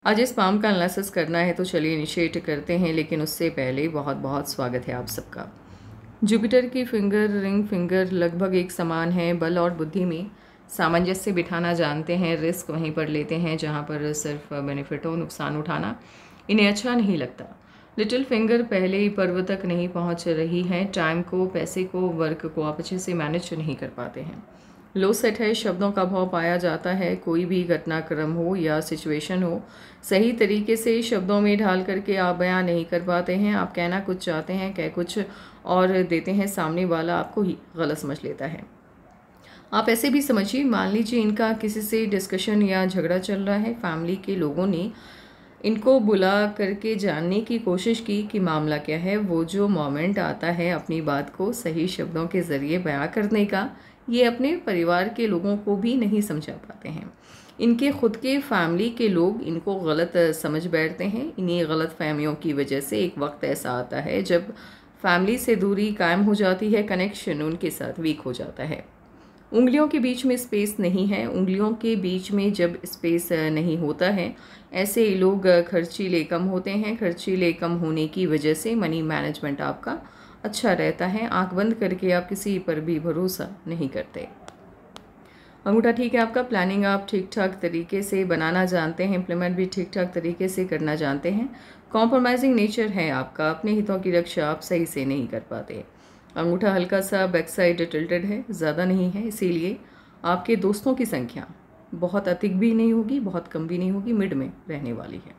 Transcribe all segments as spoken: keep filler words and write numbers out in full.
आज इस पाम का एनालिसिस करना है तो चलिए इनिशिएट करते हैं, लेकिन उससे पहले बहुत बहुत स्वागत है आप सबका। जुपिटर की फिंगर रिंग फिंगर लगभग एक समान है। बल और बुद्धि में सामंजस्य बिठाना जानते हैं, रिस्क वहीं पर लेते हैं जहां पर सिर्फ बेनिफिट हो, नुकसान उठाना इन्हें अच्छा नहीं लगता। लिटिल फिंगर पहले ही पर्व तक नहीं पहुंच रही है। टाइम को, पैसे को, वर्क को आप अच्छे से मैनेज नहीं कर पाते हैं। लो सेट है, शब्दों का भाव पाया जाता है। कोई भी घटनाक्रम हो या सिचुएशन हो, सही तरीके से शब्दों में ढाल करके आप बयां नहीं कर पाते हैं। आप कहना कुछ चाहते हैं, कह कुछ और देते हैं, सामने वाला आपको ही गलत समझ लेता है। आप ऐसे भी समझिए, मान लीजिए इनका किसी से डिस्कशन या झगड़ा चल रहा है। फैमिली के लोगों ने इनको बुला करके जानने की कोशिश की कि मामला क्या है। वो जो मोमेंट आता है अपनी बात को सही शब्दों के ज़रिए बयां करने का, ये अपने परिवार के लोगों को भी नहीं समझा पाते हैं। इनके खुद के फैमिली के लोग इनको गलत समझ बैठते हैं। इन्हीं गलत फहमियों की वजह से एक वक्त ऐसा आता है जब फैमिली से दूरी कायम हो जाती है, कनेक्शन उनके साथ वीक हो जाता है। उंगलियों के बीच में स्पेस नहीं है। उंगलियों के बीच में जब स्पेस नहीं होता है, ऐसे लोग खर्चीले कम होते हैं। खर्चीले कम होने की वजह से मनी मैनेजमेंट आपका अच्छा रहता है। आंख बंद करके आप किसी पर भी भरोसा नहीं करते। अंगूठा ठीक है आपका। प्लानिंग आप ठीक ठाक तरीके से बनाना जानते हैं, इम्प्लीमेंट भी ठीक ठाक तरीके से करना जानते हैं। कॉम्प्रोमाइजिंग नेचर है आपका, अपने हितों की रक्षा आप सही से नहीं कर पाते। अंगूठा हल्का सा बैक साइड टिल्टेड है, ज़्यादा नहीं है, इसीलिए आपके दोस्तों की संख्या बहुत अधिक भी नहीं होगी, बहुत कम भी नहीं होगी, मिड में रहने वाली है।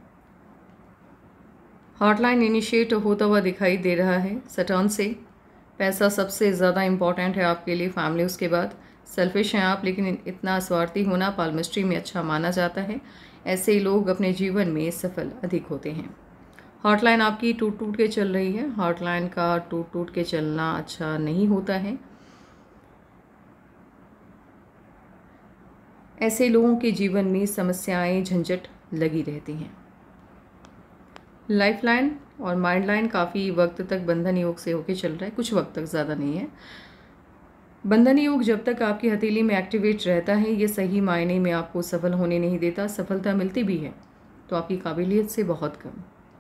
हॉटलाइन इनिशिएट होता हुआ दिखाई दे रहा है सटर्न से। पैसा सबसे ज़्यादा इम्पॉर्टेंट है आपके लिए, फैमिली उसके बाद। सेल्फिश हैं आप, लेकिन इतना स्वार्थी होना पाल्मिस्ट्री में अच्छा माना जाता है। ऐसे लोग अपने जीवन में सफल अधिक होते हैं। हॉटलाइन आपकी टूट टूट के चल रही है। हॉटलाइन का टूट टूट के चलना अच्छा नहीं होता है। ऐसे लोगों के जीवन में समस्याएं, झंझट लगी रहती हैं। लाइफ लाइन और माइंड लाइन काफ़ी वक्त तक बंधन योग से होके चल रहा है, कुछ वक्त तक, ज़्यादा नहीं है। बंधन योग जब तक आपकी हथेली में एक्टिवेट रहता है, ये सही मायने में आपको सफल होने नहीं देता। सफलता मिलती भी है तो आपकी काबिलियत से बहुत कम।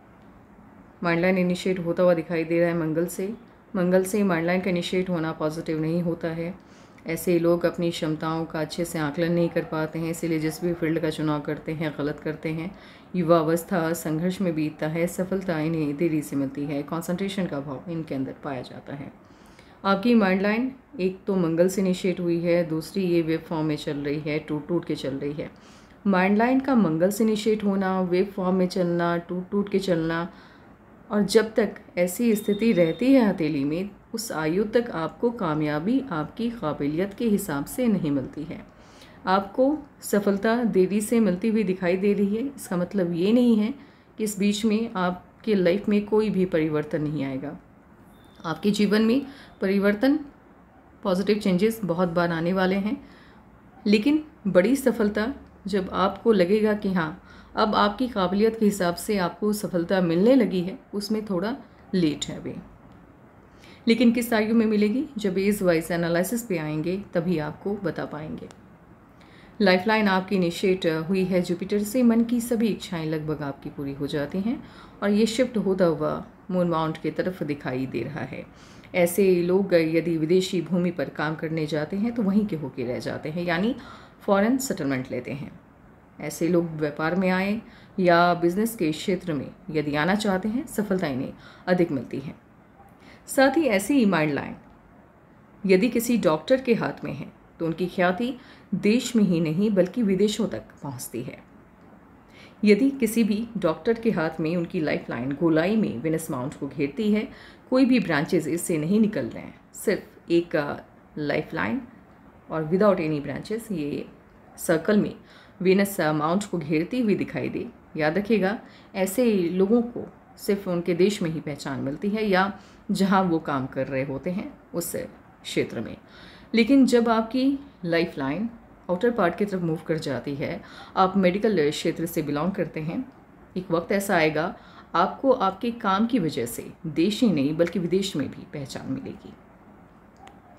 माइंड लाइन इनिशिएट होता हुआ दिखाई दे रहा है मंगल से। मंगल से माइंड लाइन का इनिशिएट होना पॉजिटिव नहीं होता है। ऐसे लोग अपनी क्षमताओं का अच्छे से आकलन नहीं कर पाते हैं, इसीलिए जिस भी फील्ड का चुनाव करते हैं गलत करते हैं। युवा अवस्था संघर्ष में बीतता है। सफलता इन्हें देरी से मिलती है। कंसंट्रेशन का भाव इनके अंदर पाया जाता है। आपकी माइंड लाइन एक तो मंगल से इनिशिएट हुई है, दूसरी ये वेव फॉर्म में चल रही है, टूट टूट के चल रही है। माइंड लाइन का मंगल से इनिशिएट होना, वेव फॉर्म में चलना, टूट टूट के चलना, और जब तक ऐसी स्थिति रहती है हथेली में, उस आयु तक आपको कामयाबी आपकी काबिलियत के हिसाब से नहीं मिलती है। आपको सफलता देरी से मिलती हुई दिखाई दे रही है। इसका मतलब ये नहीं है कि इस बीच में आपके लाइफ में कोई भी परिवर्तन नहीं आएगा। आपके जीवन में परिवर्तन, पॉजिटिव चेंजेस बहुत बार आने वाले हैं, लेकिन बड़ी सफलता जब आपको लगेगा कि हाँ अब आपकी काबिलियत के हिसाब से आपको सफलता मिलने लगी है, उसमें थोड़ा लेट है अभी। लेकिन किस आयु में मिलेगी, जब एज वाइज एनालिसिस पे आएंगे तभी आपको बता पाएंगे। लाइफलाइन आपकी इनिशिएट हुई है जुपिटर से। मन की सभी इच्छाएं लगभग आपकी पूरी हो जाती हैं और ये शिफ्ट होता हुआ मून माउंट की तरफ दिखाई दे रहा है। ऐसे लोग यदि विदेशी भूमि पर काम करने जाते हैं तो वहीं के होके रह जाते हैं, यानी फॉरेन सेटलमेंट लेते हैं। ऐसे लोग व्यापार में आए या बिजनेस के क्षेत्र में यदि आना चाहते हैं, सफलता इन्हें अधिक मिलती है। साथ ही ऐसी माइंड लाइन यदि किसी डॉक्टर के हाथ में है तो उनकी ख्याति देश में ही नहीं बल्कि विदेशों तक पहुंचती है। यदि किसी भी डॉक्टर के हाथ में उनकी लाइफ लाइन गोलाई में वेनस माउंट को घेरती है, कोई भी ब्रांचेज इससे नहीं निकल रहे हैं, सिर्फ एक लाइफ लाइन और विदाउट एनी ब्रांचेस ये सर्कल में वेनस माउंट को घेरती हुई दिखाई दे, याद रखिएगा ऐसे लोगों को सिर्फ उनके देश में ही पहचान मिलती है या जहां वो काम कर रहे होते हैं उस क्षेत्र में। लेकिन जब आपकी लाइफ लाइन आउटर पार्ट की तरफ मूव कर जाती है, आप मेडिकल क्षेत्र से बिलोंग करते हैं, एक वक्त ऐसा आएगा आपको आपके काम की वजह से देश ही नहीं बल्कि विदेश में भी पहचान मिलेगी।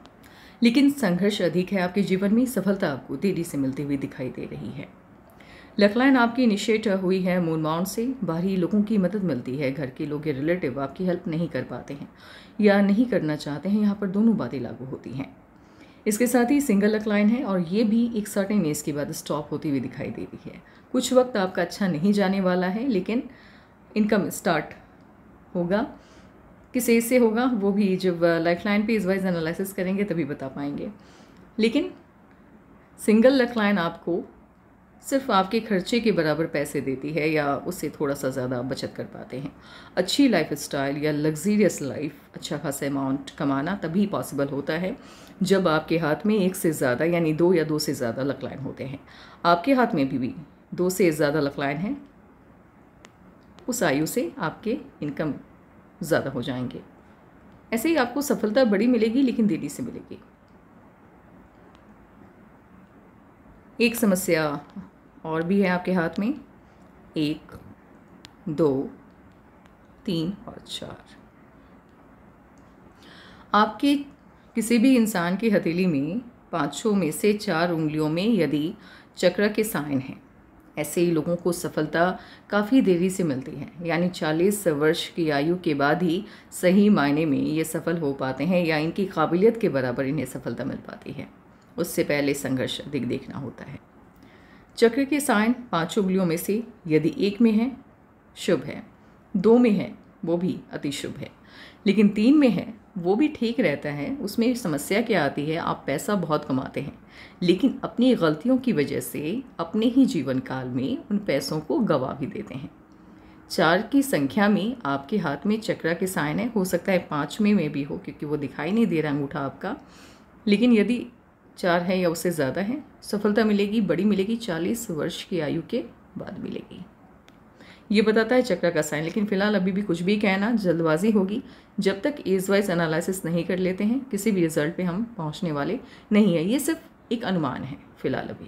लेकिन संघर्ष अधिक है आपके जीवन में, सफलता आपको देरी से मिलती हुई दिखाई दे रही है। लक लाइन आपकी इनिशिएट हुई है मून माउंट से। बाहरी लोगों की मदद मिलती है, घर के लोग या रिलेटिव आपकी हेल्प नहीं कर पाते हैं या नहीं करना चाहते हैं, यहाँ पर दोनों बातें लागू होती हैं। इसके साथ ही सिंगल लक लाइन है और ये भी एक सर्टेन एज के बाद स्टॉप होती हुई दिखाई दे रही है। कुछ वक्त आपका अच्छा नहीं जाने वाला है, लेकिन इनकम स्टार्ट होगा। किस एज से होगा वो भी जब लाइफ लाइन पे इस वाइज एनालिसिस करेंगे तभी बता पाएंगे। लेकिन सिंगल लक लाइन आपको सिर्फ आपके खर्चे के बराबर पैसे देती है या उससे थोड़ा सा ज़्यादा आप बचत कर पाते हैं। अच्छी लाइफ स्टाइल या लग्जीरियस लाइफ, अच्छा खासा अमाउंट कमाना तभी पॉसिबल होता है जब आपके हाथ में एक से ज़्यादा यानी दो या दो से ज़्यादा लक लाइन होते हैं। आपके हाथ में भी, भी दो से ज़्यादा लक लाइन है, उस आयु से आपके इनकम ज़्यादा हो जाएंगे। ऐसे ही आपको सफलता बड़ी मिलेगी, लेकिन देरी से मिलेगी। एक समस्या और भी है आपके हाथ में, एक, दो, तीन और चार। आपके किसी भी इंसान की हथेली में पांचों में से चार उंगलियों में यदि चक्र के साइन हैं, ऐसे ही लोगों को सफलता काफ़ी देरी से मिलती है, यानी चालीस वर्ष की आयु के बाद ही सही मायने में ये सफल हो पाते हैं या इनकी काबिलियत के बराबर इन्हें सफलता मिल पाती है। उससे पहले संघर्ष अधिक देखना होता है। चक्र के साइन पांचों उंगलियों में से यदि एक में है शुभ है, दो में है वो भी अति शुभ है, लेकिन तीन में है वो भी ठीक रहता है। उसमें समस्या क्या आती है, आप पैसा बहुत कमाते हैं लेकिन अपनी गलतियों की वजह से अपने ही जीवन काल में उन पैसों को गवा भी देते हैं। चार की संख्या में आपके हाथ में चक्र के साइन है, हो सकता है पाँचवें में भी हो क्योंकि वो दिखाई नहीं दे रहा अंगूठा आपका, लेकिन यदि चार है या उससे ज़्यादा है, सफलता मिलेगी, बड़ी मिलेगी, चालीस वर्ष की आयु के बाद मिलेगी। ये बताता है चक्र का साइन। लेकिन फिलहाल अभी भी कुछ भी कहना जल्दबाजी होगी। जब तक एज वाइज एनालिसिस नहीं कर लेते हैं किसी भी रिजल्ट पे हम पहुंचने वाले नहीं है। ये सिर्फ एक अनुमान है फिलहाल अभी।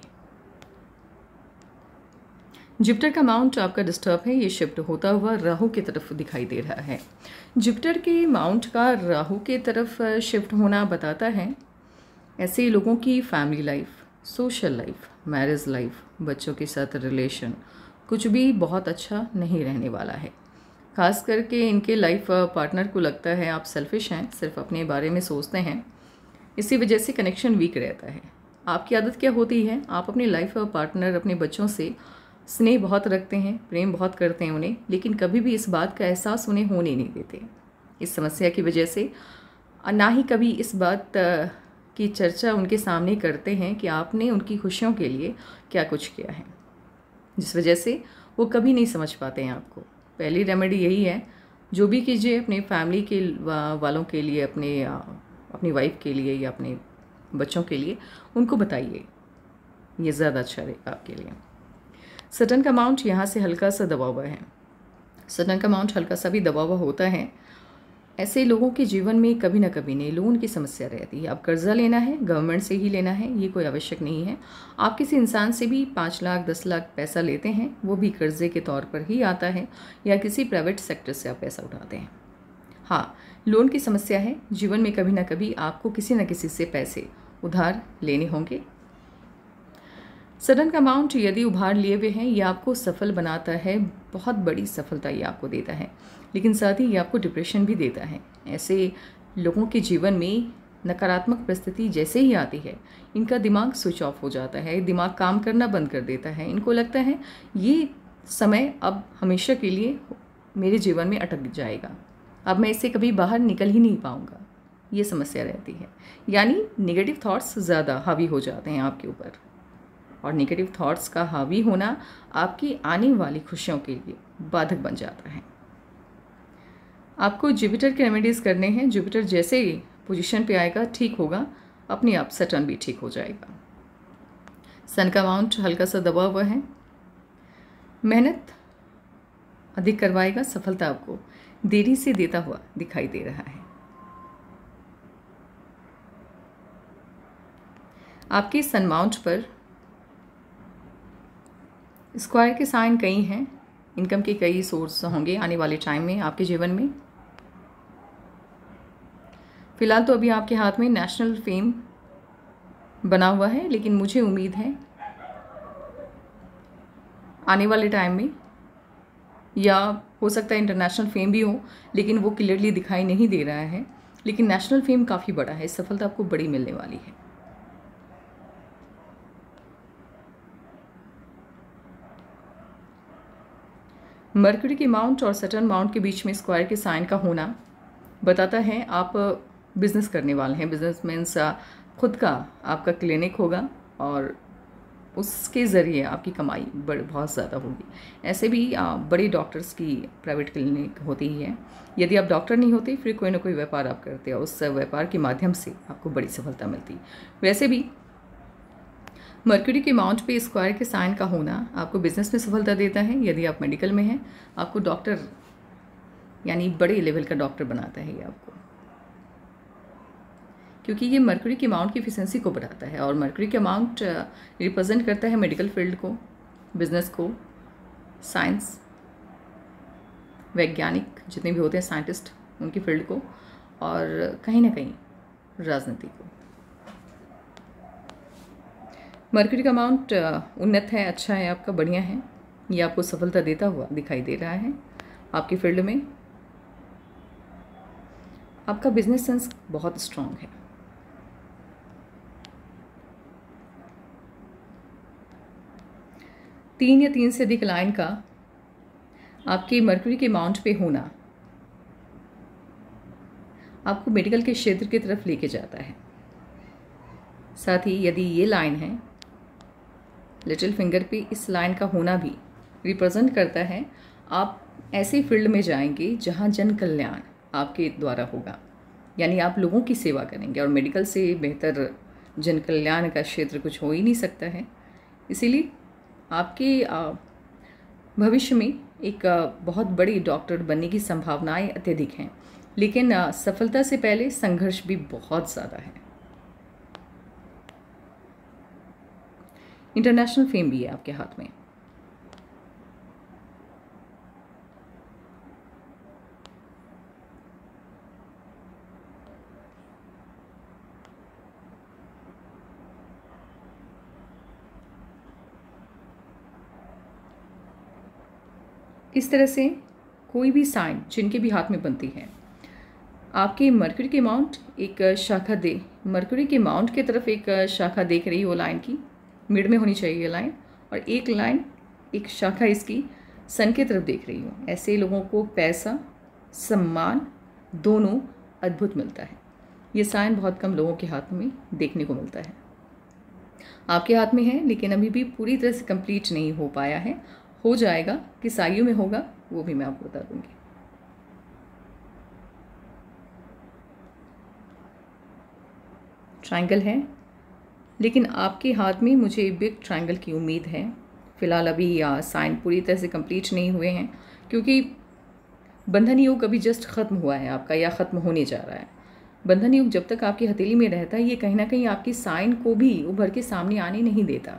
जुपिटर का माउंट आपका डिस्टर्ब है, ये शिफ्ट होता हुआ राहु की तरफ दिखाई दे रहा है। जुपिटर के माउंट का राहु की तरफ शिफ्ट होना बताता है ऐसे लोगों की family life, social life, marriage life, बच्चों के साथ रिलेशन कुछ भी बहुत अच्छा नहीं रहने वाला है। खास करके इनके लाइफ पार्टनर को लगता है आप सेल्फिश हैं, सिर्फ अपने बारे में सोचते हैं, इसी वजह से कनेक्शन वीक रहता है। आपकी आदत क्या होती है, आप अपने लाइफ पार्टनर, अपने बच्चों से स्नेह बहुत रखते हैं, प्रेम बहुत करते हैं उन्हें, लेकिन कभी भी इस बात का एहसास उन्हें होने नहीं देते। इस समस्या की वजह से ना ही कभी इस बात की चर्चा उनके सामने करते हैं कि आपने उनकी खुशियों के लिए क्या कुछ किया है, जिस वजह से वो कभी नहीं समझ पाते हैं आपको। पहली रेमेडी यही है, जो भी कीजिए अपने फैमिली के वालों के लिए, अपने अपनी वाइफ के लिए या अपने बच्चों के लिए उनको बताइए, ये ज़्यादा अच्छा रहेगा आपके लिए। सटर्न का माउंट यहाँ से हल्का सा दबा हुआ है। सटर्न का माउंट हल्का सा भी दबा हुआ होता है। ऐसे लोगों के जीवन में कभी ना कभी नहीं लोन की समस्या रहती है। अब कर्जा लेना है, गवर्नमेंट से ही लेना है, ये कोई आवश्यक नहीं है। आप किसी इंसान से भी पाँच लाख दस लाख पैसा लेते हैं, वो भी कर्जे के तौर पर ही आता है, या किसी प्राइवेट सेक्टर से आप पैसा उठाते हैं। हाँ, लोन की समस्या है, जीवन में कभी ना कभी आपको किसी न किसी से पैसे उधार लेने होंगे। सडन का अमाउंट यदि उधार लिए हुए हैं, ये आपको सफल बनाता है, बहुत बड़ी सफलता ये आपको देता है, लेकिन साथ ही ये आपको डिप्रेशन भी देता है। ऐसे लोगों के जीवन में नकारात्मक परिस्थिति जैसे ही आती है, इनका दिमाग स्विच ऑफ हो जाता है, दिमाग काम करना बंद कर देता है। इनको लगता है ये समय अब हमेशा के लिए मेरे जीवन में अटक जाएगा, अब मैं इससे कभी बाहर निकल ही नहीं पाऊँगा, ये समस्या रहती है। यानी नेगेटिव थॉट्स ज़्यादा हावी हो जाते हैं आपके ऊपर, और नेगेटिव थॉट्स का हावी होना आपकी आने वाली खुशियों के लिए बाधक बन जाता है। आपको जुपिटर के रेमेडीज़ करने हैं। जुपिटर जैसे ही पोजीशन पे आएगा ठीक होगा, अपने आप सटर्न भी ठीक हो जाएगा। सन का माउंट हल्का सा दबा हुआ है, मेहनत अधिक करवाएगा, सफलता आपको देरी से देता हुआ दिखाई दे रहा है। आपके सन माउंट पर स्क्वायर के साइन कई हैं, इनकम के कई सोर्स होंगे आने वाले टाइम में आपके जीवन में। फिलहाल तो अभी आपके हाथ में नेशनल फेम बना हुआ है, लेकिन मुझे उम्मीद है आने वाले टाइम में, या हो सकता है इंटरनेशनल फेम भी हो, लेकिन वो क्लियरली दिखाई नहीं दे रहा है, लेकिन नेशनल फेम काफ़ी बड़ा है, सफलता आपको बड़ी मिलने वाली है। मर्क्यूरी के माउंट और सैटर्न माउंट के बीच में स्क्वायर के साइन का होना बताता है आप बिजनेस करने वाले हैं। बिजनेस मीन्स खुद का आपका क्लिनिक होगा और उसके ज़रिए आपकी कमाई बड़ बहुत ज़्यादा होगी। ऐसे भी बड़े डॉक्टर्स की प्राइवेट क्लिनिक होती ही है। यदि आप डॉक्टर नहीं होते, फिर कोई ना कोई व्यापार आप करते हैं, उस व्यापार के माध्यम से आपको बड़ी सफलता मिलती। वैसे भी मर्क्यूरी के माउंट पे स्क्वायर के साइन का होना आपको बिजनेस में सफलता देता है। यदि आप मेडिकल में हैं, आपको डॉक्टर यानी बड़े लेवल का डॉक्टर बनाता है ये आपको, क्योंकि ये मर्क्यूरी के माउंट की एफिशिएंसी को बढ़ाता है। और मर्क्यूरी के माउंट रिप्रेजेंट करता है मेडिकल फील्ड को, बिजनेस को, साइंस, वैज्ञानिक जितने भी होते हैं साइंटिस्ट, उनकी फील्ड को, और कहीं ना कहीं राजनीति को। मर्क्यूरी का माउंट उन्नत है, अच्छा है, आपका बढ़िया है, ये आपको सफलता देता हुआ दिखाई दे रहा है। आपकी फील्ड में आपका बिजनेस सेंस बहुत स्ट्रांग है। तीन या तीन से अधिक लाइन का आपके मर्क्यूरी के माउंट पे होना आपको मेडिकल के क्षेत्र की तरफ लेके जाता है। साथ ही यदि ये लाइन है, लिटिल फिंगर पे इस लाइन का होना भी रिप्रेजेंट करता है आप ऐसे फील्ड में जाएंगे जहां जन कल्याण आपके द्वारा होगा, यानी आप लोगों की सेवा करेंगे। और मेडिकल से बेहतर जन कल्याण का क्षेत्र कुछ हो ही नहीं सकता है। इसीलिए आपके भविष्य में एक बहुत बड़ी डॉक्टर बनने की संभावनाएं अत्यधिक हैं, लेकिन सफलता से पहले संघर्ष भी बहुत ज़्यादा है। इंटरनेशनल फेम भी है आपके हाथ में। इस तरह से कोई भी साइन जिनके भी हाथ में बनती है, आपके मर्क्यूरी के माउंट एक शाखा दे मर्क्यूरी के माउंट की तरफ एक शाखा देख रही हो, लाइन की मिड में होनी चाहिए ये लाइन, और एक लाइन एक शाखा इसकी सन की तरफ देख रही हो। ऐसे लोगों को पैसा, सम्मान दोनों अद्भुत मिलता है। ये साइन बहुत कम लोगों के हाथ में देखने को मिलता है। आपके हाथ में है, लेकिन अभी भी पूरी तरह से कंप्लीट नहीं हो पाया है। हो जाएगा, किस आयु में होगा वो भी मैं आपको बता दूंगी। ट्रायंगल है, लेकिन आपके हाथ में मुझे बिग ट्रायंगल की उम्मीद है। फिलहाल अभी साइन पूरी तरह से कंप्लीट नहीं हुए हैं, क्योंकि बंधन योग अभी जस्ट ख़त्म हुआ है आपका, या ख़त्म होने जा रहा है। बंधन योग जब तक आपकी हथेली में रहता है, ये कहीं ना कहीं आपकी साइन को भी उभर के सामने आने नहीं देता।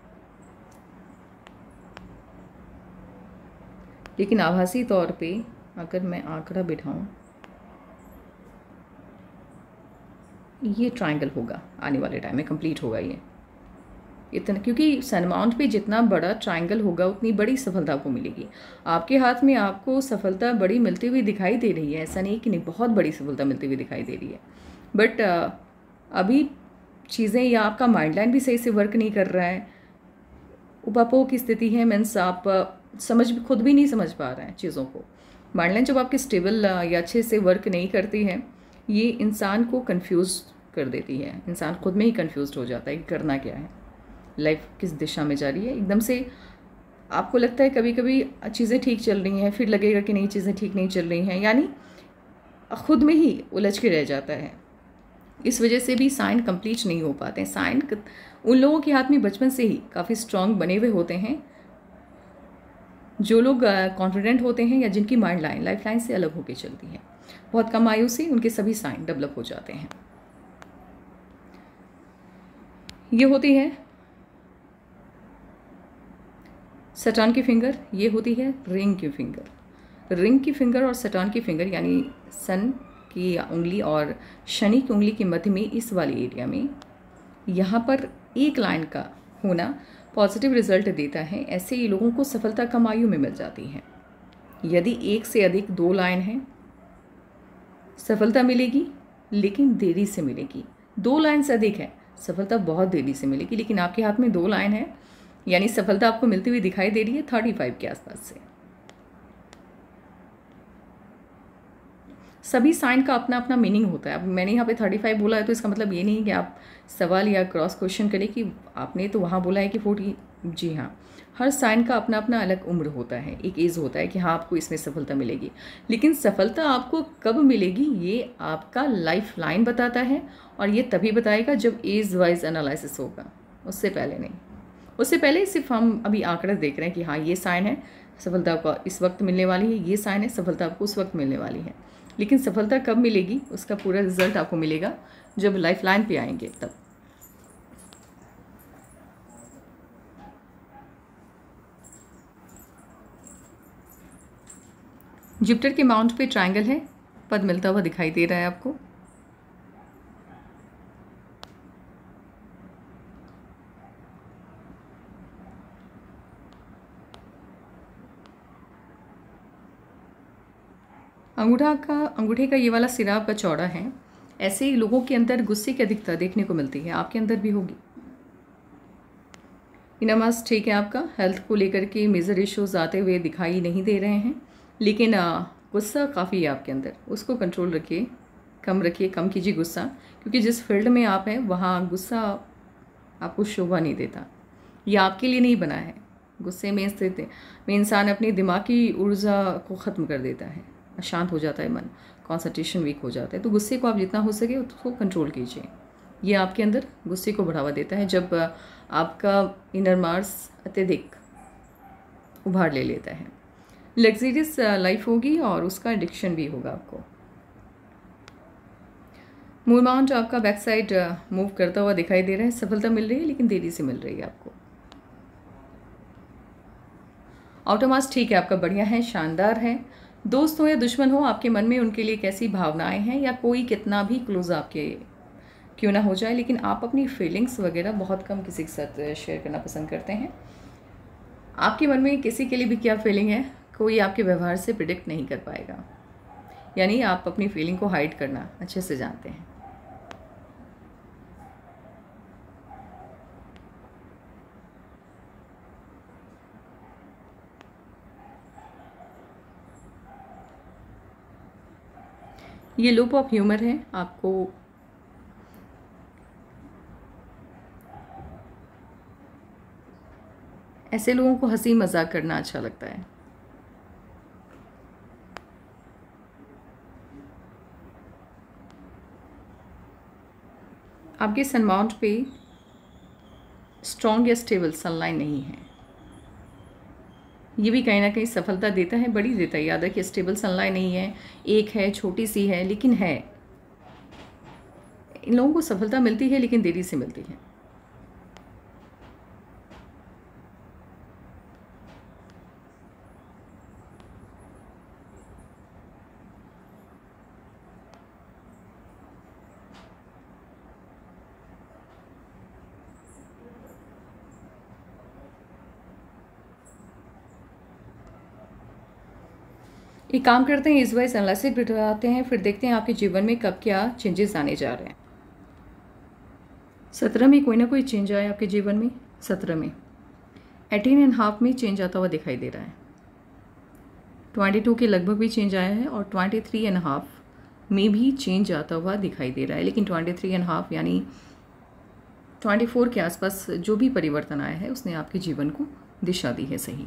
लेकिन आभासी तौर पे अगर मैं आंकड़ा बिठाऊं, ये ट्रायंगल होगा आने वाले टाइम में, कंप्लीट होगा ये इतना, क्योंकि सन माउंट पे जितना बड़ा ट्रायंगल होगा उतनी बड़ी सफलता आपको मिलेगी। आपके हाथ में आपको सफलता बड़ी मिलती हुई दिखाई दे रही है, ऐसा नहीं कि नहीं, बहुत बड़ी सफलता मिलती हुई दिखाई दे रही है। बट अभी चीज़ें, या आपका माइंड लाइन भी सही से वर्क नहीं कर रहा है, उपापोह की स्थिति है, मीन्स आप समझ खुद भी नहीं समझ पा रहे हैं चीज़ों को। माइंड लाइन जब आपकी स्टेबल या अच्छे से वर्क नहीं करती है, ये इंसान को कंफ्यूज कर देती है। इंसान खुद में ही कंफ्यूज हो जाता है कि करना क्या है, लाइफ किस दिशा में जा रही है। एकदम से आपको लगता है कभी कभी चीज़ें ठीक चल रही हैं, फिर लगेगा कि नहीं चीज़ें ठीक नहीं चल रही हैं, यानी खुद में ही उलझ के रह जाता है। इस वजह से भी साइन कंप्लीट नहीं हो पाते हैं। साइन उन लोगों के हाथ में बचपन से ही काफ़ी स्ट्रांग बने हुए होते हैं, जो लोग कॉन्फिडेंट होते हैं, या जिनकी माइंड लाइन लाइफ लाइन से अलग होकर चलती है। बहुत कम आयु से उनके सभी साइन डेवलप हो जाते हैं। ये होती है सैटर्न की फिंगर, ये होती है रिंग की फिंगर। रिंग की फिंगर और सैटर्न की फिंगर, यानी सन की उंगली और शनि की उंगली के मध्य में, इस वाले एरिया में यहाँ पर एक लाइन का होना पॉजिटिव रिजल्ट देता है। ऐसे ही लोगों को सफलता कम आयु में मिल जाती है। यदि एक से अधिक दो लाइन है, सफलता मिलेगी लेकिन देरी से मिलेगी। दो लाइन से अधिक है, सफलता बहुत देरी से मिलेगी, लेकिन आपके हाथ में दो लाइन है यानी सफलता आपको मिलती हुई दिखाई दे रही है थर्टी फाइव के आसपास से। सभी साइन का अपना अपना मीनिंग होता है। अब मैंने यहाँ पे थर्टी फाइव बोला है तो इसका मतलब ये नहीं कि आप सवाल या क्रॉस क्वेश्चन करें कि आपने तो वहाँ बोला है कि फोर्टी। जी हाँ, हर साइन का अपना अपना अलग उम्र होता है, एक एज होता है कि हाँ आपको इसमें सफलता मिलेगी। लेकिन सफलता आपको कब मिलेगी ये आपका लाइफ लाइन बताता है, और ये तभी बताएगा जब एज वाइज एनालिसिस होगा, उससे पहले नहीं। उससे पहले सिर्फ हम अभी आंकड़ा देख रहे हैं कि हाँ ये साइन है, सफलता आपको इस वक्त मिलने वाली है, ये साइन है, सफलता आपको उस वक्त मिलने वाली है। लेकिन सफलता कब मिलेगी उसका पूरा रिजल्ट आपको मिलेगा जब लाइफ लाइन पे आएंगे तब। जुपिटर के माउंट पे ट्रायंगल है, पद मिलता हुआ दिखाई दे रहा है आपको। अंगूठा का अंगूठे का ये वाला सिरा आपका चौड़ा है। ऐसे ही लोगों के अंदर गुस्से की अधिकता देखने को मिलती है, आपके अंदर भी होगी। इनमास ठीक है आपका, हेल्थ को लेकर के मेजर इश्यूज आते हुए दिखाई नहीं दे रहे हैं, लेकिन गुस्सा काफ़ी है आपके अंदर, उसको कंट्रोल रखिए, कम रखिए, कम कीजिए गुस्सा, क्योंकि जिस फील्ड में आप हैं वहाँ गुस्सा आपको शोभा नहीं देता। ये आपके लिए नहीं बना है। गुस्से में स्थित में इंसान अपनी दिमागी ऊर्जा को ख़त्म कर देता है, अशांत हो जाता है मन, कॉन्संट्रेशन वीक हो जाता है। तो गुस्से को आप जितना हो सके उसको कंट्रोल कीजिए। ये आपके अंदर गुस्से को बढ़ावा देता है जब आपका इनर मार्स अत्यधिक उभार ले लेता है। लग्जरियस लाइफ होगी और उसका एडिक्शन भी होगा आपको। मून माउंट आपका बैक साइड मूव करता हुआ दिखाई दे रहा है, सफलता मिल रही है लेकिन देरी से मिल रही है आपको। आउटर मास ठीक है आपका, बढ़िया है, शानदार है। दोस्त हो या दुश्मन हो, आपके मन में उनके लिए कैसी भावनाएं हैं, या कोई कितना भी क्लोज आपके क्यों ना हो जाए, लेकिन आप अपनी फीलिंग्स वगैरह बहुत कम किसी के साथ शेयर करना पसंद करते हैं। आपके मन में किसी के लिए भी क्या फीलिंग है कोई आपके व्यवहार से प्रिडिक्ट नहीं कर पाएगा, यानी आप अपनी फीलिंग को हाइड करना अच्छे से जानते हैं। ये लूप ऑफ ह्यूमर है, आपको ऐसे लोगों को हंसी मजाक करना अच्छा लगता है। आपके सन माउंट पे स्ट्रॉन्ग या स्टेबल सनलाइन नहीं है, ये भी कहीं ना कहीं सफलता देता है, बड़ी देता है। याद है कि स्टेबल सनलाइन नहीं है, एक है, छोटी सी है, लेकिन है। इन लोगों को सफलता मिलती है लेकिन देरी से मिलती है। एक काम करते हैं, इस वाइज एनालिसिस बिठाते हैं, फिर देखते हैं आपके जीवन में कब क्या चेंजेस आने जा रहे हैं। सत्रह में कोई ना कोई चेंज आया आपके जीवन में। सत्रह में एटीन एंड हाफ में चेंज आता हुआ दिखाई दे रहा है। ट्वेंटी टू के लगभग भी चेंज आया है, और ट्वेंटी थ्री एंड हाफ में भी चेंज आता हुआ दिखाई दे रहा है। लेकिन ट्वेंटी थ्री एंड हाफ यानी ट्वेंटी फोर के आसपास जो भी परिवर्तन आया है उसने आपके जीवन को दिशा दी है सही।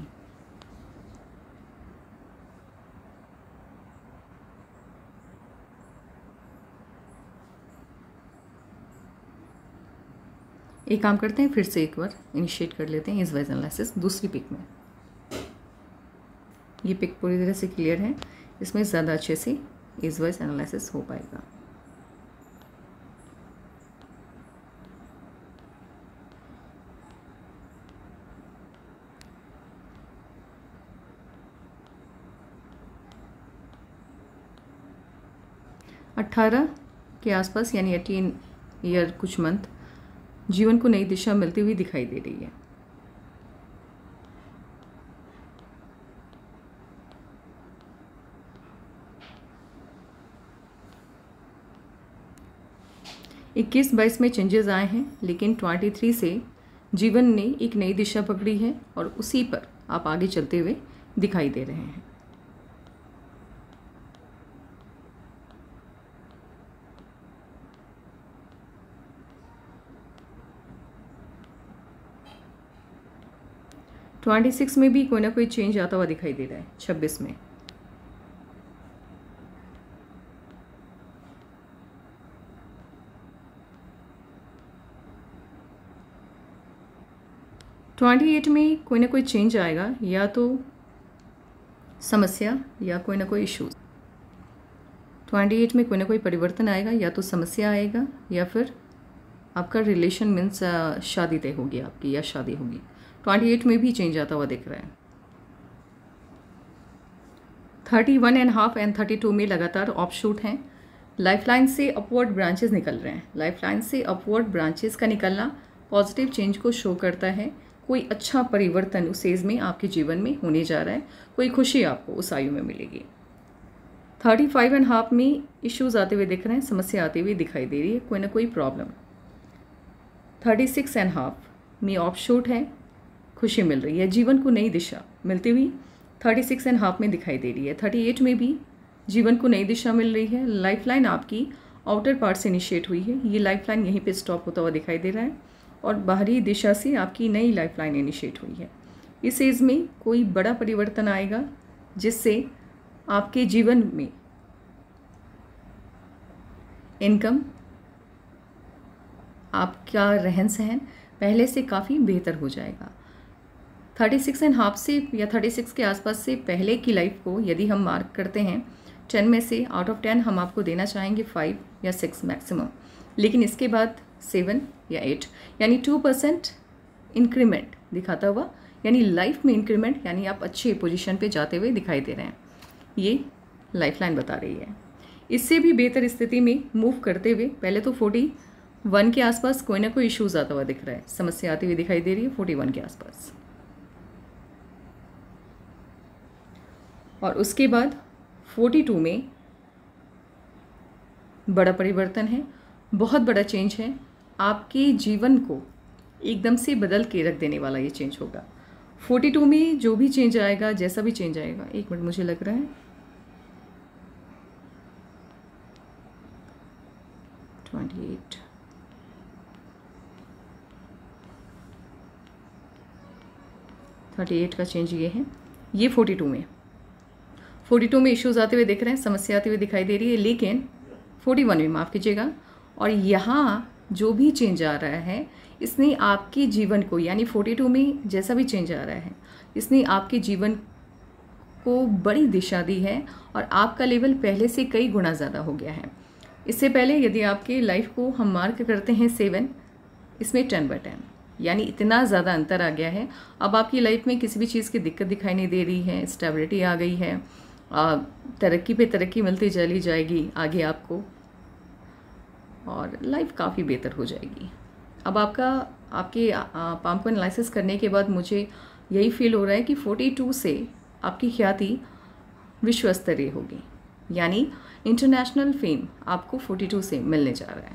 एक काम करते हैं, फिर से एक बार इनिशिएट कर लेते हैं इस वाइज एनालिसिस दूसरी पिक में। ये पिक पूरी तरह से क्लियर है, इसमें ज़्यादा अच्छे से इस वाइज एनालिसिस हो पाएगा। अट्ठारह के आसपास यानी एटीन ईयर कुछ मंथ जीवन को नई दिशा मिलती हुई दिखाई दे रही है। इक्कीस बाईस में चेंजेस आए हैं, लेकिन तेईस से जीवन ने एक नई दिशा पकड़ी है और उसी पर आप आगे चलते हुए दिखाई दे रहे हैं। छब्बीस में भी कोई ना कोई चेंज आता हुआ दिखाई दे रहा है। छब्बीस में अट्ठाईस में कोई ना कोई चेंज आएगा, या तो समस्या या कोई ना कोई इश्यूज। अट्ठाईस में कोई ना कोई परिवर्तन आएगा, या तो समस्या आएगा या फिर आपका रिलेशन मीन्स शादी तय होगी आपकी, या शादी होगी। अट्ठाईस में भी चेंज आता हुआ दिख रहा है। इकतीस एंड हाफ एंड बत्तीस में लगातार ऑफशूट हैं। लाइफलाइन से अपवर्ड ब्रांचेस निकल रहे हैं। लाइफलाइन से अपवर्ड ब्रांचेस का निकलना पॉजिटिव चेंज को शो करता है। कोई अच्छा परिवर्तन उस एज में आपके जीवन में होने जा रहा है। कोई खुशी आपको उस आयु में मिलेगी। पैंतीस एंड हाफ में इश्यूज आते हुए दिख रहे हैं, समस्या आती हुई दिखाई दे रही है, कोई ना कोई प्रॉब्लम। छत्तीस एंड हाफ में ऑफशूट है, खुशी मिल रही है, जीवन को नई दिशा मिलती हुई छत्तीस एंड हाफ में दिखाई दे रही है। अड़तीस में भी जीवन को नई दिशा मिल रही है। लाइफलाइन आपकी आउटर पार्ट से इनिशिएट हुई है, ये लाइफलाइन यहीं पे स्टॉप होता हुआ दिखाई दे रहा है और बाहरी दिशा से आपकी नई लाइफलाइन इनिशिएट हुई है। इस एज में कोई बड़ा परिवर्तन आएगा जिससे आपके जीवन में इनकम, आपका रहन सहन पहले से काफ़ी बेहतर हो जाएगा। छत्तीस एंड हाफ से या छत्तीस के आसपास से पहले की लाइफ को यदि हम मार्क करते हैं, टेन में से आउट ऑफ टेन हम आपको देना चाहेंगे फाइव या सिक्स मैक्सिमम, लेकिन इसके बाद सेवन या एट, यानी टू परसेंट इंक्रीमेंट दिखाता हुआ, यानी लाइफ में इंक्रीमेंट, यानी आप अच्छे पोजीशन पे जाते हुए दिखाई दे रहे हैं, ये लाइफलाइन बता रही है। इससे भी बेहतर स्थिति में मूव करते हुए पहले तो इकतालीस के आसपास कोई ना कोई इश्यूज आता हुआ दिख रहा है, समस्या आती हुई दिखाई दे रही है इकतालीस के आसपास। और उसके बाद बयालीस में बड़ा परिवर्तन है, बहुत बड़ा चेंज है, आपके जीवन को एकदम से बदल के रख देने वाला ये चेंज होगा। बयालीस में जो भी चेंज आएगा, जैसा भी चेंज आएगा, एक मिनट मुझे लग रहा है अट्ठाईस अड़तीस का चेंज ये है, ये बयालीस में बयालीस में इश्यूज आते हुए दिख रहे हैं, समस्या आती हुई दिखाई दे रही है, लेकिन इकतालीस में माफ़ कीजिएगा। और यहाँ जो भी चेंज आ रहा है इसने आपके जीवन को, यानी बयालीस में जैसा भी चेंज आ रहा है इसने आपके जीवन को बड़ी दिशा दी है और आपका लेवल पहले से कई गुना ज़्यादा हो गया है। इससे पहले यदि आपके लाइफ को हम मार्क करते हैं सेवन, इसमें टेन बाय टेन, यानी इतना ज़्यादा अंतर आ गया है। अब आपकी लाइफ में किसी भी चीज़ की दिक्कत दिखाई नहीं दे रही है, स्टेबिलिटी आ गई है, तरक्की पे तरक्की मिलती चली जाएगी आगे आपको, और लाइफ काफ़ी बेहतर हो जाएगी। अब आपका आपके पाम को एनालिसिस करने के बाद मुझे यही फील हो रहा है कि बयालीस से आपकी ख्याति विश्व स्तरीय होगी, यानी इंटरनेशनल फेम आपको बयालीस से मिलने जा रहा है।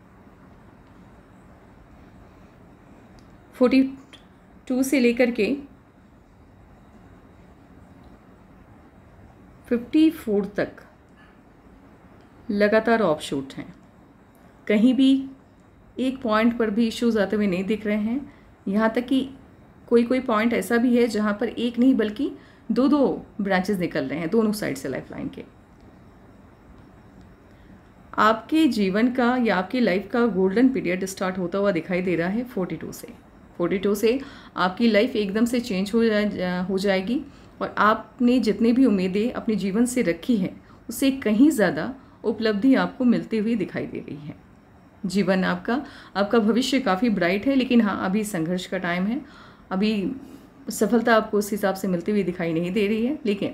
बयालीस से लेकर के चौवन तक लगातार ऑफशूट हैं, कहीं भी एक पॉइंट पर भी इश्यूज आते हुए नहीं दिख रहे हैं। यहाँ तक कि कोई कोई पॉइंट ऐसा भी है जहाँ पर एक नहीं बल्कि दो दो ब्रांचेस निकल रहे हैं दोनों साइड से लाइफलाइन के। आपके जीवन का या आपकी लाइफ का गोल्डन पीरियड स्टार्ट होता हुआ दिखाई दे रहा है बयालीस से। बयालीस से आपकी लाइफ एकदम से चेंज हो जा हो जाएगी और आपने जितनी भी उम्मीदें अपने जीवन से रखी हैं उससे कहीं ज़्यादा उपलब्धि आपको मिलती हुई दिखाई दे रही है। जीवन आपका आपका भविष्य काफ़ी ब्राइट है, लेकिन हाँ अभी संघर्ष का टाइम है, अभी सफलता आपको उस हिसाब से मिलती हुई दिखाई नहीं दे रही है, लेकिन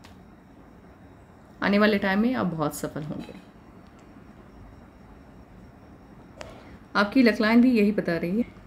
आने वाले टाइम में आप बहुत सफल होंगे। आपकी लकलाइन भी यही बता रही है।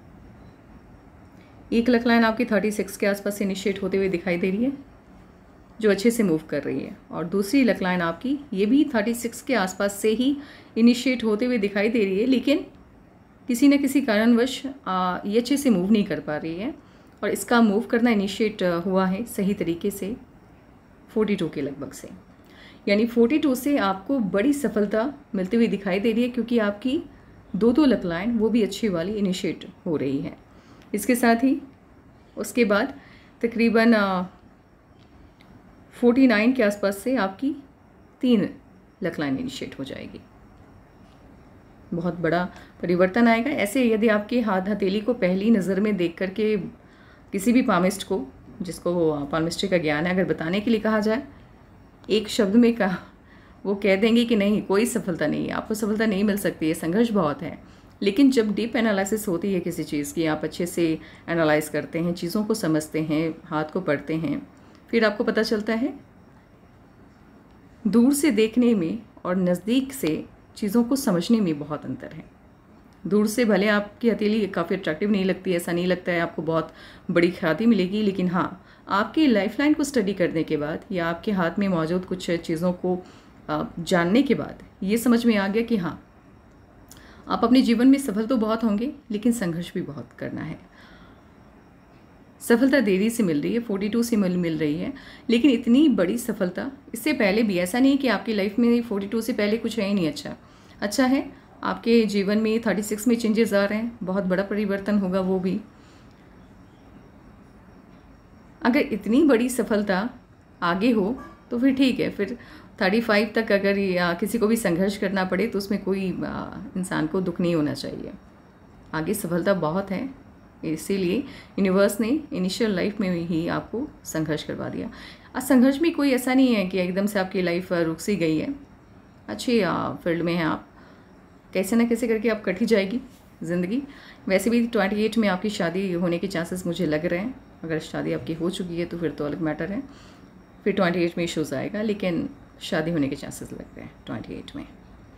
एक लकलाइन आपकी छत्तीस के आसपास से इनिशिएट होते हुए दिखाई दे रही है, जो अच्छे से मूव कर रही है। और दूसरी लक लाइन आपकी ये भी थर्टी सिक्स के आसपास से ही इनिशिएट होते हुए दिखाई दे रही है, लेकिन किसी न किसी कारणवश ये अच्छे से मूव नहीं कर पा रही है। और इसका मूव करना इनिशिएट हुआ है सही तरीके से फोर्टी टू के लगभग से, यानी फोर्टी टू से आपको बड़ी सफलता मिलती हुई दिखाई दे रही है, क्योंकि आपकी दो दो लक लाइन वो भी अच्छी वाली इनिशिएट हो रही है। इसके साथ ही उसके बाद तकरीबन फोर्टी नाइन के आसपास से आपकी तीन लक लाइन इनिशिएट हो जाएगी। बहुत बड़ा परिवर्तन आएगा। ऐसे यदि आपके हाथ हथेली को पहली नज़र में देख करके किसी भी पामिस्ट को, जिसको पामिस्ट्री का ज्ञान है, अगर बताने के लिए कहा जाए एक शब्द में कहा, वो कह देंगे कि नहीं, कोई सफलता नहीं है, आपको सफलता नहीं मिल सकती है, संघर्ष बहुत है। लेकिन जब डीप एनालिसिस होती है किसी चीज़ की, आप अच्छे से एनालाइज करते हैं, चीज़ों को समझते हैं, हाथ को पढ़ते हैं, फिर आपको पता चलता है दूर से देखने में और नज़दीक से चीज़ों को समझने में बहुत अंतर है। दूर से भले आपकी हथेली काफ़ी अट्रैक्टिव नहीं लगती है, ऐसा नहीं लगता है आपको बहुत बड़ी ख्याति मिलेगी, लेकिन हाँ, आपकी लाइफलाइन को स्टडी करने के बाद या आपके हाथ में मौजूद कुछ चीज़ों को जानने के बाद ये समझ में आ गया कि हाँ, आप अपने जीवन में सफल तो बहुत होंगे, लेकिन संघर्ष भी बहुत करना है। सफलता देरी से मिल रही है, फोर्टी टू से मिल मिल रही है, लेकिन इतनी बड़ी सफलता इससे पहले भी, ऐसा नहीं कि आपकी लाइफ में फोर्टी टू से पहले कुछ है ही नहीं अच्छा अच्छा है। आपके जीवन में थर्टी सिक्स में चेंजेस आ रहे हैं, बहुत बड़ा परिवर्तन होगा वो भी। अगर इतनी बड़ी सफलता आगे हो तो फिर ठीक है, फिर थर्टी फाइव तक अगर या किसी को भी संघर्ष करना पड़े तो उसमें कोई इंसान को दुख नहीं होना चाहिए। आगे सफलता बहुत है, इसीलिए यूनिवर्स ने इनिशियल लाइफ में ही आपको संघर्ष करवा दिया। आज संघर्ष में कोई ऐसा नहीं है कि एकदम से आपकी लाइफ रुक सी गई है, अच्छी फील्ड में है आप, कैसे ना कैसे करके आप कट ही जाएगी ज़िंदगी। वैसे भी ट्वेंटी एट में आपकी शादी होने के चांसेस मुझे लग रहे हैं। अगर शादी आपकी हो चुकी है तो फिर तो अलग मैटर है, फिर ट्वेंटी एट में इश्यूज़ आएगा, लेकिन शादी होने के चांसेस लग रहे हैं ट्वेंटी एट में।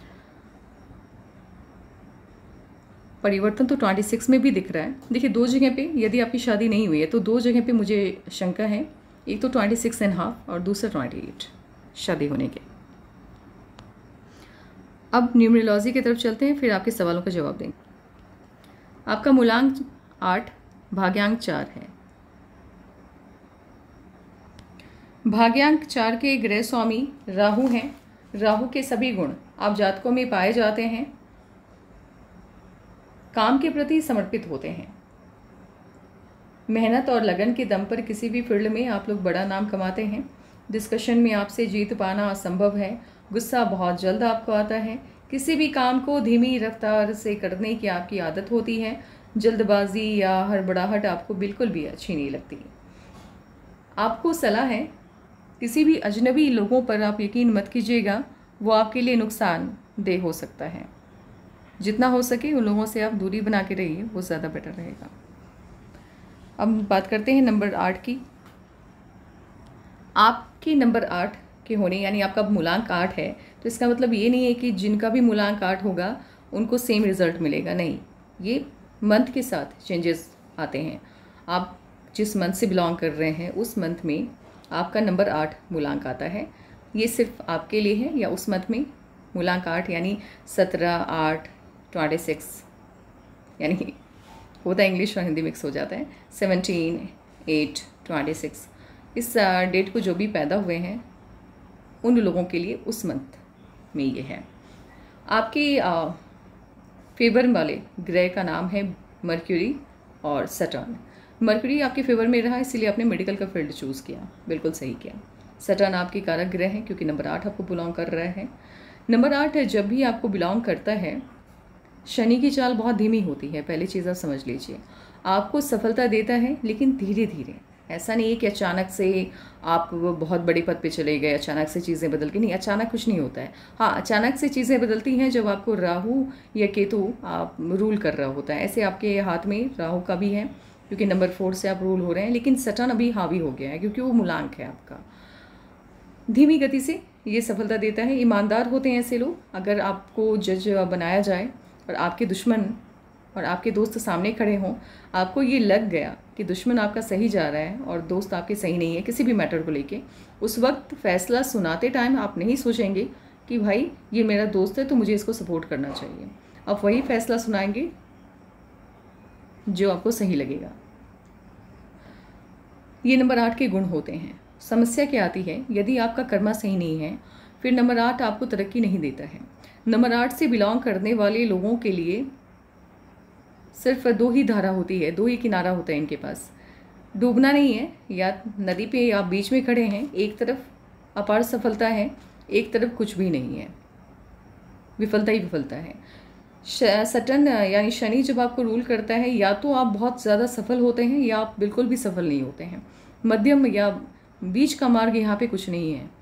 परिवर्तन तो ट्वेंटी सिक्स में भी दिख रहा है। देखिए, दो जगह पे यदि आपकी शादी नहीं हुई है तो दो जगह पे मुझे शंका है, एक तो ट्वेंटी सिक्स एंड हाफ और दूसरा ट्वेंटी एट शादी होने के। अब न्यूमरोलॉजी की तरफ चलते हैं, फिर आपके सवालों का जवाब देंगे। आपका मूलांक आठ, भाग्यांक चार है। भाग्यांक चार के ग्रह स्वामी राहु हैं। राहु के सभी गुण आप जातकों में पाए जाते हैं। काम के प्रति समर्पित होते हैं। मेहनत और लगन के दम पर किसी भी फील्ड में आप लोग बड़ा नाम कमाते हैं। डिस्कशन में आपसे जीत पाना असंभव है। गुस्सा बहुत जल्द आपको आता है। किसी भी काम को धीमी रफ्तार से करने की आपकी आदत होती है। जल्दबाजी या हड़बड़ाहट आपको बिल्कुल भी अच्छी नहीं लगती। आपको सलाह है, किसी भी अजनबी लोगों पर आप यकीन मत कीजिएगा, वो आपके लिए नुकसानदेह हो सकता है। जितना हो सके उन लोगों से आप दूरी बना के रहिए, वो ज़्यादा बेटर रहेगा। अब बात करते हैं नंबर आठ की। आपकी नंबर आठ के होने, यानी आपका मूलांक आठ है, तो इसका मतलब ये नहीं है कि जिनका भी मूलांक आठ होगा उनको सेम रिजल्ट मिलेगा, नहीं। ये मंथ के साथ चेंजेस आते हैं। आप जिस मंथ से बिलोंग कर रहे हैं उस मंथ में आपका नंबर आठ मूलांक आता है। ये सिर्फ आपके लिए है, या उस मंथ में मूलांक आठ यानी सत्रह, आठ, ट्वेंटी सिक्स, यानी होता है इंग्लिश और हिंदी मिक्स हो जाता है, सेवनटीन, एट, ट्वेंटी सिक्स। इस डेट को जो भी पैदा हुए हैं उन लोगों के लिए उस मंथ में ये है। आपके फेवर वाले ग्रह का नाम है मर्क्यूरी और सैटर्न। मर्क्यूरी आपके फेवर में रहा, इसीलिए आपने मेडिकल का फील्ड चूज़ किया, बिल्कुल सही किया। सैटर्न आपकी कारक ग्रह है, क्योंकि नंबर आठ आपको बिलोंग कर रहा है। नंबर आठ जब भी आपको बिलोंग करता है, शनि की चाल बहुत धीमी होती है, पहली चीज़ आप समझ लीजिए। आपको सफलता देता है, लेकिन धीरे धीरे। ऐसा नहीं है कि अचानक से आप बहुत बड़े पद पे चले गए, अचानक से चीज़ें बदल के, नहीं, अचानक कुछ नहीं होता है। हाँ, अचानक से चीज़ें बदलती हैं जब आपको राहु या केतु आप रूल कर रहा होता है। ऐसे आपके हाथ में राहु का भी है, क्योंकि नंबर फोर से आप रूल हो रहे हैं, लेकिन सैटर्न अभी हावी हो गया है, क्योंकि वो मूलांक है आपका। धीमी गति से ये सफलता देता है। ईमानदार होते हैं ऐसे लोग। अगर आपको जज बनाया जाए और आपके दुश्मन और आपके दोस्त सामने खड़े हों, आपको ये लग गया कि दुश्मन आपका सही जा रहा है और दोस्त आपके सही नहीं है किसी भी मैटर को लेके, उस वक्त फ़ैसला सुनाते टाइम आप नहीं सोचेंगे कि भाई ये मेरा दोस्त है तो मुझे इसको सपोर्ट करना चाहिए। आप वही फ़ैसला सुनाएंगे जो आपको सही लगेगा। ये नंबर आठ के गुण होते हैं। समस्या क्या आती है, यदि आपका कर्मा सही नहीं है फिर नंबर आठ आपको तरक्की नहीं देता है। नंबर आठ से बिलोंग करने वाले लोगों के लिए सिर्फ दो ही धारा होती है, दो ही किनारा होता है इनके पास। डूबना नहीं है, या नदी पे आप बीच में खड़े हैं, एक तरफ अपार सफलता है, एक तरफ कुछ भी नहीं है, विफलता ही विफलता है। सटर्न यानी शनि जब आपको रूल करता है, या तो आप बहुत ज़्यादा सफल होते हैं या आप बिल्कुल भी सफल नहीं होते हैं। मध्यम या बीच का मार्ग यहाँ पे कुछ नहीं है।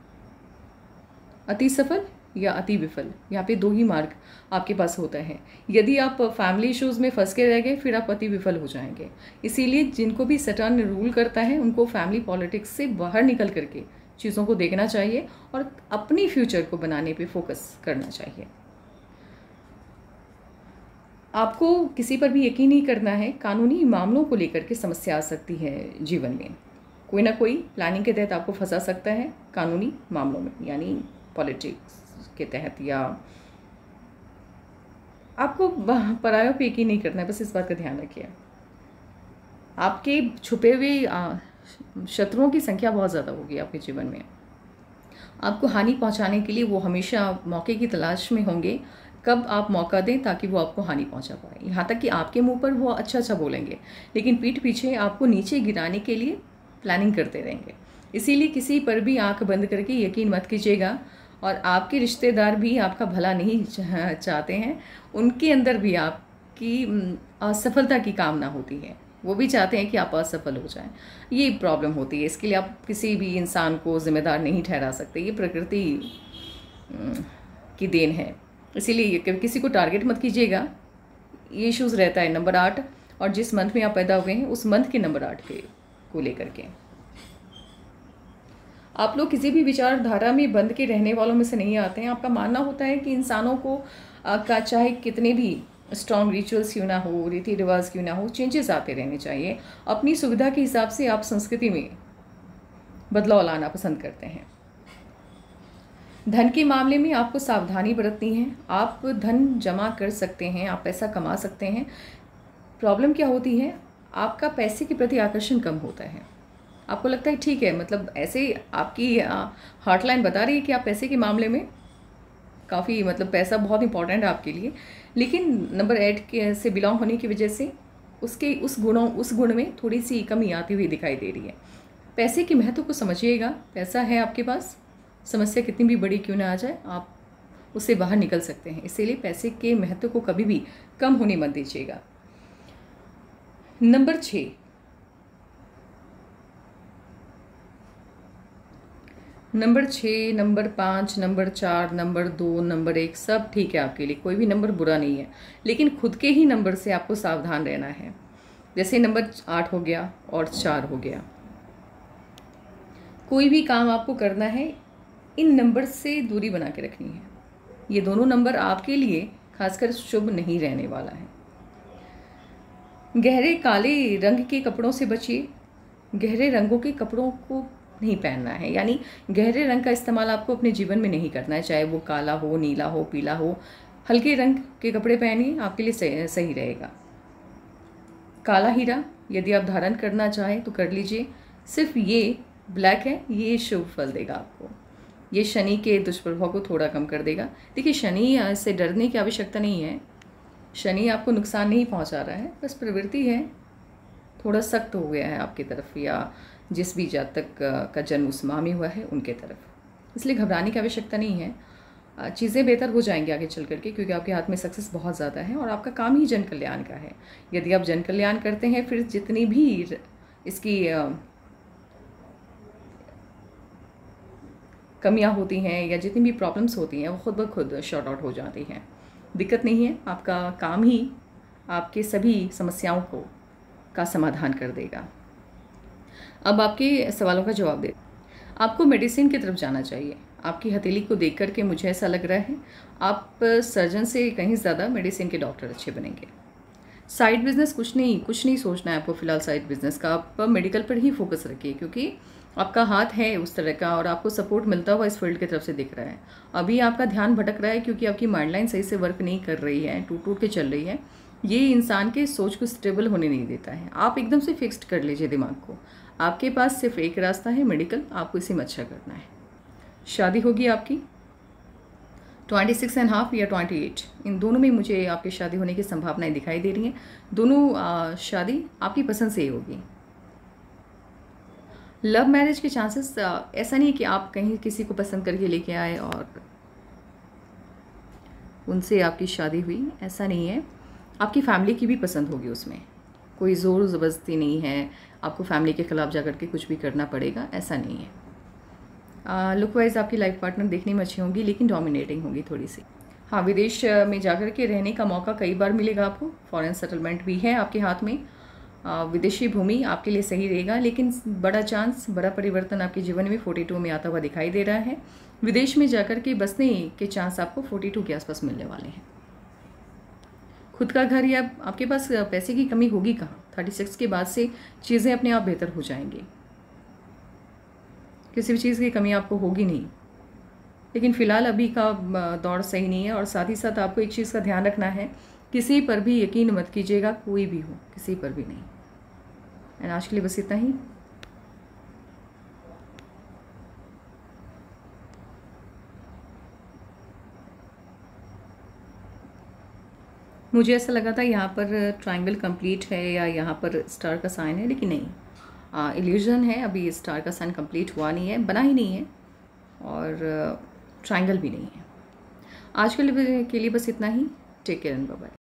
अति सफल या अति विफल, यहाँ पे दो ही मार्ग आपके पास होता है। यदि आप फैमिली इश्यूज़ में फंस के रह गए फिर आप अति विफल हो जाएंगे। इसीलिए जिनको भी सटर्न रूल करता है उनको फैमिली पॉलिटिक्स से बाहर निकल करके चीज़ों को देखना चाहिए और अपनी फ्यूचर को बनाने पे फोकस करना चाहिए। आपको किसी पर भी यकीन नहीं करना है। कानूनी मामलों को लेकर के समस्या आ सकती है जीवन में, कोई ना कोई प्लानिंग के तहत आपको फंसा सकता है कानूनी मामलों में, यानी पॉलिटिक्स के तहत, या आपको परायों पे यकीन नहीं करना है, बस इस बात का ध्यान रखिए। आपके छुपे हुए शत्रुओं की संख्या बहुत ज़्यादा होगी आपके जीवन में। आपको हानि पहुंचाने के लिए वो हमेशा मौके की तलाश में होंगे, कब आप मौका दें ताकि वो आपको हानि पहुंचा पाए। यहाँ तक कि आपके मुंह पर वो अच्छा अच्छा बोलेंगे लेकिन पीठ पीछे आपको नीचे गिराने के लिए प्लानिंग करते रहेंगे। इसीलिए किसी पर भी आंख बंद करके यकीन मत कीजिएगा। और आपके रिश्तेदार भी आपका भला नहीं चाहते हैं, उनके अंदर भी आपकी असफलता की कामना होती है, वो भी चाहते हैं कि आप असफल हो जाएं। ये प्रॉब्लम होती है। इसके लिए आप किसी भी इंसान को जिम्मेदार नहीं ठहरा सकते, ये प्रकृति की देन है। इसीलिए किसी को टारगेट मत कीजिएगा। ये इश्यूज़ रहता है नंबर आठ, और जिस मंथ में आप पैदा हुए हैं उस मंथ के नंबर आठ के को लेकर के। आप लोग किसी भी विचारधारा में बंद के रहने वालों में से नहीं आते हैं। आपका मानना होता है कि इंसानों को का चाहे कितने भी स्ट्रॉन्ग रिचुअल्स क्यों ना हो, रीति रिवाज क्यों ना हो, चेंजेस आते रहने चाहिए। अपनी सुविधा के हिसाब से आप संस्कृति में बदलाव लाना पसंद करते हैं। धन के मामले में आपको सावधानी बरतनी है। आप धन जमा कर सकते हैं, आप पैसा कमा सकते हैं। प्रॉब्लम क्या होती है, आपका पैसे के प्रति आकर्षण कम होता है। आपको लगता है ठीक है, मतलब ऐसे आपकी हार्टलाइन बता रही है कि आप पैसे के मामले में काफ़ी, मतलब पैसा बहुत इंपॉर्टेंट है आपके लिए, लेकिन नंबर एट के से बिलोंग होने की वजह से उसके उस गुणों उस गुण में थोड़ी सी कमी आती हुई दिखाई दे रही है। पैसे के महत्व को समझिएगा। पैसा है आपके पास, समस्या कितनी भी बड़ी क्यों ना आ जाए, आप उससे बाहर निकल सकते हैं। इसीलिए पैसे के महत्व को कभी भी कम होने मत दीजिएगा। नंबर छः, नंबर छः, नंबर पाँच, नंबर चार, नंबर दो, नंबर एक, सब ठीक है आपके लिए, कोई भी नंबर बुरा नहीं है, लेकिन खुद के ही नंबर से आपको सावधान रहना है। जैसे नंबर आठ हो गया और चार हो गया। कोई भी काम आपको करना है, इन नंबर से दूरी बना के रखनी है। ये दोनों नंबर आपके लिए खासकर शुभ नहीं रहने वाला है। गहरे काले रंग के कपड़ों से बचिए। गहरे रंगों के कपड़ों को नहीं पहनना है, यानी गहरे रंग का इस्तेमाल आपको अपने जीवन में नहीं करना है, चाहे वो काला हो, नीला हो, पीला हो। हल्के रंग के कपड़े पहनिए, आपके लिए सही, सही रहेगा। काला हीरा यदि आप धारण करना चाहें तो कर लीजिए। सिर्फ ये ब्लैक है, ये शुभ फल देगा आपको। ये शनि के दुष्प्रभाव को थोड़ा कम कर देगा। देखिए, शनि से डरने की आवश्यकता नहीं है। शनि आपको नुकसान नहीं पहुंचा रहा है, बस प्रवृत्ति है, थोड़ा सख्त हो गया है आपकी तरफ, या जिस भी जातक का जन्म उस माह में हुआ है उनके तरफ। इसलिए घबराने की आवश्यकता नहीं है। चीज़ें बेहतर हो जाएंगी आगे चल करके, क्योंकि आपके हाथ में सक्सेस बहुत ज़्यादा है और आपका काम ही जन कल्याण का है। यदि आप जन कल्याण करते हैं, फिर जितनी भी इसकी कमियां होती हैं या जितनी भी प्रॉब्लम्स होती हैं वो खुद ब खुद शॉर्ट आउट हो जाती हैं। दिक्कत नहीं है, आपका काम ही आपके सभी समस्याओं को का समाधान कर देगा। अब आपके सवालों का जवाब दे। आपको मेडिसिन की तरफ जाना चाहिए। आपकी हथेली को देख करके मुझे ऐसा लग रहा है आप सर्जन से कहीं ज़्यादा मेडिसिन के डॉक्टर अच्छे बनेंगे। साइड बिजनेस कुछ नहीं कुछ नहीं सोचना है आपको फ़िलहाल साइड बिजनेस का। आप मेडिकल पर ही फोकस रखिए, क्योंकि आपका हाथ है उस तरह का और आपको सपोर्ट मिलता हुआ इस फील्ड की तरफ से दिख रहा है। अभी आपका ध्यान भटक रहा है क्योंकि आपकी माइंड लाइन सही से वर्क नहीं कर रही है, टूट टूट के चल रही है। ये इंसान के सोच को स्टेबल होने नहीं देता है। आप एकदम से फिक्स्ड कर लीजिए दिमाग को। आपके पास सिर्फ एक रास्ता है, मेडिकल, आपको इसी में अच्छा करना है। शादी होगी आपकी ट्वेंटी सिक्स एंड हाफ या ट्वेंटी एट, इन दोनों में मुझे आपकी शादी होने की संभावनाएं दिखाई दे रही हैं। दोनों आ, शादी आपकी पसंद से ही होगी। लव मैरिज के चांसेस, ऐसा नहीं कि आप कहीं किसी को पसंद करके लेके आए और उनसे आपकी शादी हुई, ऐसा नहीं है। आपकी फैमिली की भी पसंद होगी, उसमें कोई ज़ोर ज़बरदस्ती नहीं है, आपको फैमिली के ख़िलाफ़ जाकर के कुछ भी करना पड़ेगा, ऐसा नहीं है। लुक वाइज आपकी लाइफ पार्टनर देखने में अच्छी होंगी, लेकिन डोमिनेटिंग होंगी थोड़ी सी। हाँ, विदेश में जाकर के रहने का मौका कई बार मिलेगा आपको। फॉरेन सेटलमेंट भी है आपके हाथ में। आ, विदेशी भूमि आपके लिए सही रहेगा, लेकिन बड़ा चांस, बड़ा परिवर्तन आपके जीवन में बयालीस में आता हुआ दिखाई दे रहा है। विदेश में जाकर के बसने के चांस आपको बयालीस के आसपास मिलने वाले हैं। खुद का घर या आपके पास पैसे की कमी होगी कहाँ? छत्तीस के बाद से चीज़ें अपने आप बेहतर हो जाएंगी, किसी भी चीज़ की कमी आपको होगी नहीं। लेकिन फ़िलहाल अभी का दौर सही नहीं है। और साथ ही साथ आपको एक चीज़ का ध्यान रखना है, किसी पर भी यकीन मत कीजिएगा, कोई भी हो, किसी पर भी नहीं। एंड आज के लिए बस इतना ही। मुझे ऐसा लगा था यहाँ पर ट्रायंगल कंप्लीट है या यहाँ पर स्टार का साइन है, लेकिन नहीं, इल्यूजन है। अभी स्टार का साइन कंप्लीट हुआ नहीं है, बना ही नहीं है, और ट्रायंगल भी नहीं है। आज के लिए के लिए बस इतना ही। Take care and bye bye.